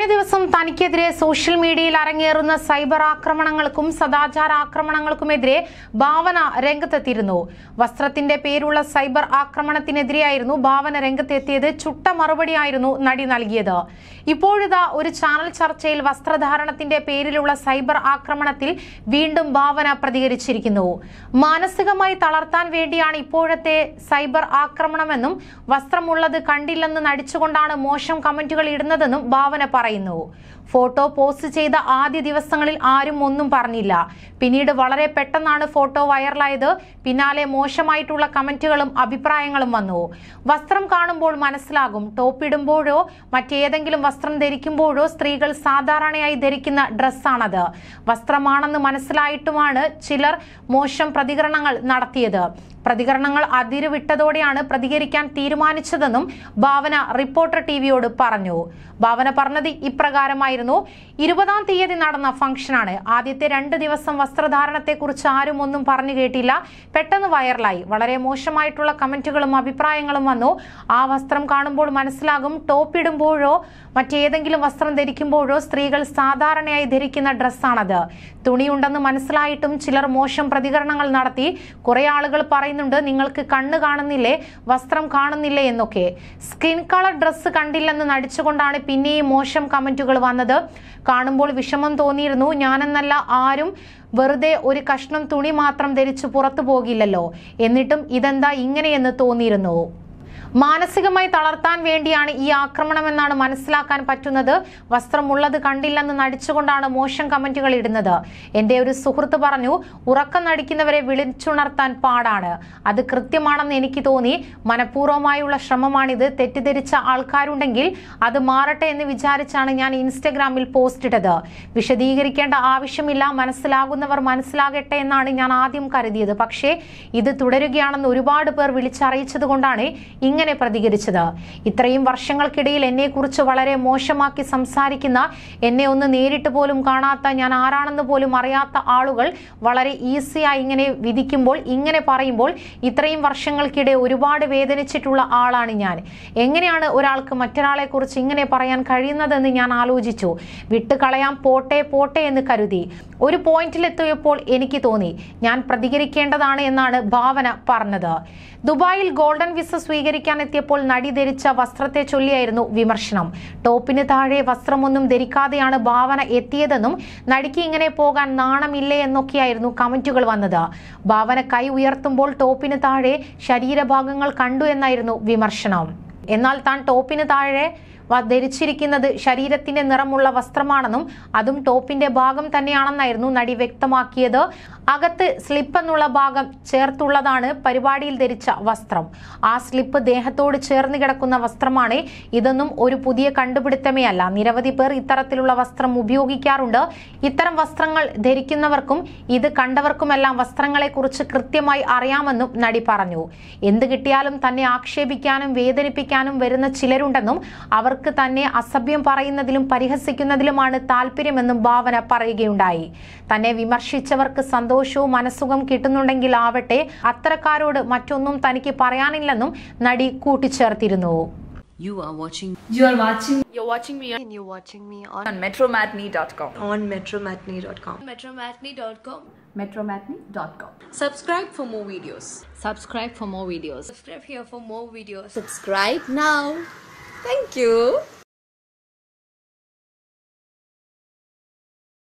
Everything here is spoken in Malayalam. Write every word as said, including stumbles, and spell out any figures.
കഴിഞ്ഞ ദിവസം തനിക്കെതിരെ സോഷ്യൽ മീഡിയയിൽ അരങ്ങേറുന്ന സൈബർ ആക്രമണങ്ങൾക്കും സദാചാര ആക്രമണങ്ങൾക്കുമെതിരെ ഭാവന രംഗത്തെത്തിയിരുന്നു. വസ്ത്രത്തിന്റെ പേരുള്ള സൈബർ ആക്രമണത്തിനെതിരെയായിരുന്നു ഭാവന രംഗത്തെത്തിയത്. ചുട്ട മറുപടിയായിരുന്നു നടി നൽകിയത്. ഇപ്പോഴിതാ ഒരു ചാനൽ ചർച്ചയിൽ വസ്ത്രധാരണത്തിന്റെ പേരിലുള്ള സൈബർ ആക്രമണത്തിൽ വീണ്ടും ഭാവന പ്രതികരിച്ചിരിക്കുന്നു. മാനസികമായി തളർത്താൻ വേണ്ടിയാണ് ഇപ്പോഴത്തെ സൈബർ ആക്രമണമെന്നും വസ്ത്രമുള്ളത് കണ്ടില്ലെന്ന് നടിച്ചുകൊണ്ടാണ് മോശം കമന്റുകൾ ഇടുന്നതെന്നും ഭാവന പറയുന്നു. ഫോട്ടോ പോസ്റ്റ് ചെയ്ത ആദ്യ ദിവസങ്ങളിൽ ആരും ഒന്നും പറഞ്ഞില്ല. പിന്നീട് വളരെ പെട്ടെന്നാണ് ഫോട്ടോ വൈറലായത്. പിന്നാലെ മോശമായിട്ടുള്ള കമന്റുകളും അഭിപ്രായങ്ങളും വന്നു. വസ്ത്രം കാണുമ്പോൾ മനസ്സിലാകും. ടോപ്പ് ഇടുമ്പോഴോ മറ്റേതെങ്കിലും വസ്ത്രം ധരിക്കുമ്പോഴോ സ്ത്രീകൾ സാധാരണയായി ധരിക്കുന്ന ഡ്രസ്സാണത്. വസ്ത്രമാണെന്ന് മനസ്സിലായിട്ടുമാണ് ചിലർ മോശം പ്രതികരണങ്ങൾ നടത്തിയത്. പ്രതികരണങ്ങൾ അതിരുവിട്ടതോടെയാണ് പ്രതികരിക്കാൻ തീരുമാനിച്ചതെന്നും ഭാവന റിപ്പോർട്ടർ ടിവിയോട് പറഞ്ഞു. ഭാവന പറഞ്ഞത് ഇപ്രകാരമായിരുന്നു. ഇരുപതാം തീയതി നടന്ന ഫംഗ്ഷനാണ്. ആദ്യത്തെ രണ്ട് ദിവസം വസ്ത്രധാരണത്തെക്കുറിച്ച് ആരും ഒന്നും പറഞ്ഞു കേട്ടില്ല. പെട്ടെന്ന് വൈറലായി. വളരെ മോശമായിട്ടുള്ള കമന്റുകളും അഭിപ്രായങ്ങളും വന്നു. ആ വസ്ത്രം കാണുമ്പോൾ മനസ്സിലാകും. ടോപ്പ് ഇടുമ്പോഴോ മറ്റേതെങ്കിലും വസ്ത്രം ധരിക്കുമ്പോഴോ സ്ത്രീകൾ സാധാരണയായി ധരിക്കുന്ന ഡ്രസ്സാണത്. തുണിയുണ്ടെന്ന് മനസ്സിലായിട്ടും ചിലർ മോശം പ്രതികരണങ്ങൾ നടത്തി. കുറെ ആളുകൾ പറയുന്നുണ്ട്, നിങ്ങൾക്ക് കണ്ണ് കാണുന്നില്ലേ, വസ്ത്രം കാണുന്നില്ലേ എന്നൊക്കെ. സ്കിൻ കളർ ഡ്രസ്സ് കണ്ടില്ലെന്ന് നടിച്ചുകൊണ്ടാണ് പിന്നെയും മോശം കമന്റുകൾ വന്നത്. കാണുമ്പോൾ വിഷമം തോന്നിയിരുന്നു. ഞാനെന്നല്ല ആരും വെറുതെ ഒരു കഷ്ണം തുണി മാത്രം ധരിച്ചു പുറത്തു പോകില്ലല്ലോ. എന്നിട്ടും ഇതെന്താ ഇങ്ങനെയെന്ന് തോന്നിയിരുന്നു. മാനസികമായി തളർത്താൻ വേണ്ടിയാണ് ഈ ആക്രമണമെന്നാണ് മനസ്സിലാക്കാൻ പറ്റുന്നത്. വസ്ത്രമുള്ളത് കണ്ടില്ലെന്ന് നടിച്ചുകൊണ്ടാണ് മോശം കമന്റുകൾ ഇടുന്നത്. എന്റെ ഒരു സുഹൃത്ത് പറഞ്ഞു, ഉറക്കം നടിക്കുന്നവരെ വിളിച്ചുണർത്താൻ പാടാണ്. അത് കൃത്യമാണെന്ന് എനിക്ക് തോന്നി. മനഃപൂർവ്വമായുള്ള ശ്രമമാണിത്. തെറ്റിദ്ധരിച്ച ആൾക്കാരുണ്ടെങ്കിൽ അത് മാറട്ടെ എന്ന് വിചാരിച്ചാണ് ഞാൻ ഇൻസ്റ്റഗ്രാമിൽ പോസ്റ്റ് ഇട്ടത്. വിശദീകരിക്കേണ്ട ആവശ്യമില്ല. മനസ്സിലാകുന്നവർ മനസ്സിലാകട്ടെ എന്നാണ് ഞാൻ ആദ്യം കരുതിയത്. പക്ഷേ ഇത് തുടരുകയാണെന്ന് ഒരുപാട് പേർ വിളിച്ചറിയിച്ചത് കൊണ്ടാണ് ഇങ്ങനെ പ്രതികരിച്ചത്. ഇത്രയും വർഷങ്ങൾക്കിടയിൽ എന്നെ കുറിച്ച് വളരെ മോശമാക്കി സംസാരിക്കുന്ന, എന്നെ ഒന്ന് നേരിട്ട് പോലും കാണാത്ത, ഞാൻ ആരാണെന്ന് പോലും അറിയാത്ത ആളുകൾ വളരെ ഈസിയായി ഇങ്ങനെ വിധിക്കുമ്പോൾ, ഇങ്ങനെ പറയുമ്പോൾ ഇത്രയും വർഷങ്ങൾക്കിടെ ഒരുപാട് വേദനിച്ചിട്ടുള്ള ആളാണ് ഞാൻ. എങ്ങനെയാണ് ഒരാൾക്ക് മറ്റൊരാളെ കുറിച്ച് ഇങ്ങനെ പറയാൻ കഴിയുന്നതെന്ന് ഞാൻ ആലോചിച്ചു. വിട്ടുകളയാൻ പോട്ടെ പോട്ടെ എന്ന് കരുതി. ഒരു പോയിന്റിലെത്തിയപ്പോൾ എനിക്ക് തോന്നി ഞാൻ പ്രതികരിക്കേണ്ടതാണ് എന്നാണ് ഭാവന പറഞ്ഞത്. ദുബായിൽ ഗോൾഡൻ വിസ സ്വീകരിക്കാൻ എത്തിയപ്പോൾ നടി ധരിച്ച വസ്ത്രത്തെ ചൊല്ലിയായിരുന്നു വിമർശനം. ടോപ്പിന് താഴെ വസ്ത്രമൊന്നും ധരിക്കാതെയാണ് ഭാവന എത്തിയതെന്നും നടിക്ക് ഇങ്ങനെ പോകാൻ നാണമില്ലേ എന്നൊക്കെയായിരുന്നു കമന്റുകൾ വന്നത്. ഭാവന കൈ ഉയർത്തുമ്പോൾ ടോപ്പിന് താഴെ ശരീരഭാഗങ്ങൾ കണ്ടു എന്നായിരുന്നു വിമർശനം. എന്നാൽ താൻ ടോപ്പിന് താഴെ ധരിച്ചിരിക്കുന്നത് ശരീരത്തിന്റെ നിറമുള്ള വസ്ത്രമാണെന്നും അതും ടോപ്പിന്റെ ഭാഗം തന്നെയാണെന്നായിരുന്നു നടി വ്യക്തമാക്കിയത്. അകത്ത് സ്ലിപ്പ് എന്നുള്ള ഭാഗം ചേർത്തുള്ളതാണ് പരിപാടിയിൽ ധരിച്ച വസ്ത്രം. ആ സ്ലിപ്പ് ദേഹത്തോട് ചേർന്ന് കിടക്കുന്ന വസ്ത്രമാണ്. ഇതൊന്നും ഒരു പുതിയ കണ്ടുപിടുത്തമേ അല്ല. നിരവധി പേർ ഇത്തരത്തിലുള്ള വസ്ത്രം ഉപയോഗിക്കാറുണ്ട്. ഇത്തരം വസ്ത്രങ്ങൾ ധരിക്കുന്നവർക്കും ഇത് കണ്ടവർക്കുമെല്ലാം വസ്ത്രങ്ങളെ കുറിച്ച് കൃത്യമായി അറിയാമെന്നും നടി പറഞ്ഞു. എന്ത് കിട്ടിയാലും തന്നെ ആക്ഷേപിക്കാനും വേദനിപ്പിക്കാനും വരുന്ന ചിലരുണ്ടെന്നും അവർ തന്നെ അസഭ്യം പറയുന്നതിലും പരിഹസിക്കുന്നതിലുമാണ് താല്പര്യമെന്നും ഭാവന പറയുകയുണ്ടായി. തന്നെ വിമർശിച്ചവർക്ക് സന്തോഷവും മനസ്സുഖം കിട്ടുന്നുണ്ടെങ്കിൽ ആവട്ടെ, അത്തരക്കാരോട് മറ്റൊന്നും തനിക്ക് പറയാനില്ലെന്നും നടി കൂട്ടിച്ചേർത്തിരുന്നു. You are watching. You are watching. You're watching me. And you're watching me on, on metromatinee dot com. On metromatinee dot com. metromatinee dot com. metromatinee dot com. Subscribe for more videos. Subscribe for more videos. Subscribe here for more videos. Subscribe now. Thank you.